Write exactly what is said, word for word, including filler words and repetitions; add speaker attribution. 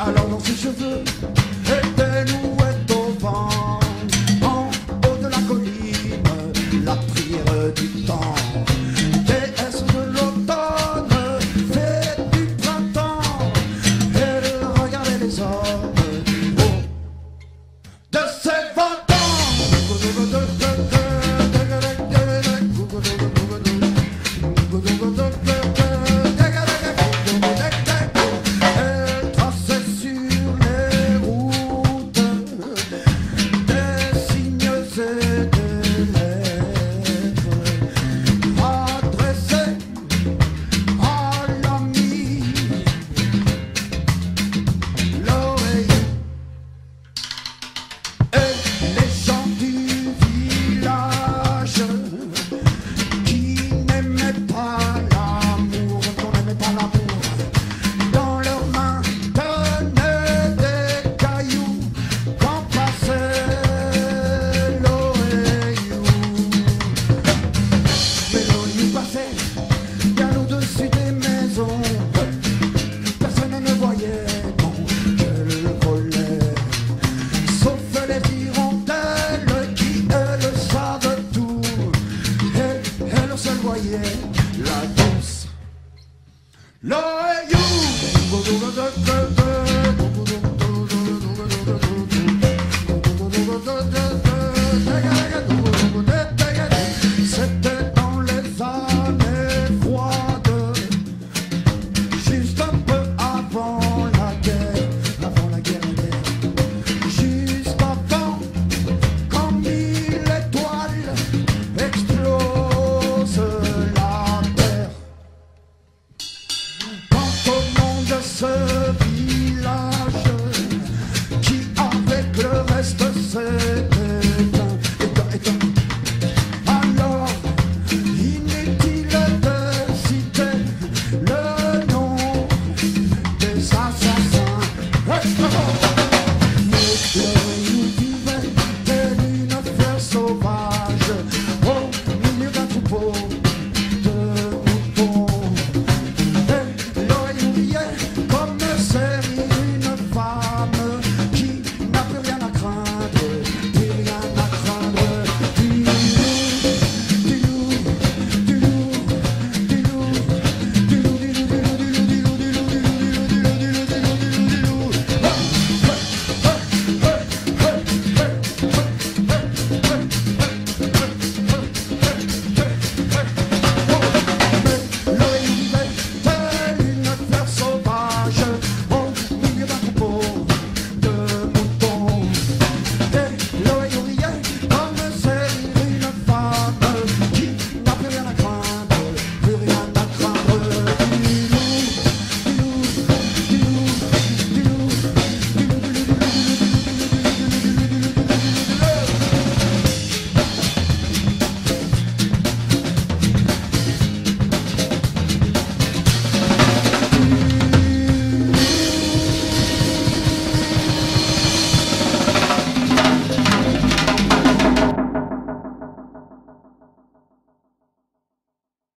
Speaker 1: Alors dans ses cheveux étaient nouettes au vent, en haut de la colline, la prière du temps, déesse de l'automne, fée du printemps, elle regardait les hommes du haut de ses ventans. La danse, l'oreille. C'était dans les années froides, juste un peu avant la guerre, avant la guerre, la guerre, juste avant, quand mille étoiles explosent la terre. Quand au nom de ce village, qui avec le reste s'est éteint, éteint, éteint, alors inutile de citer le nom des assassins.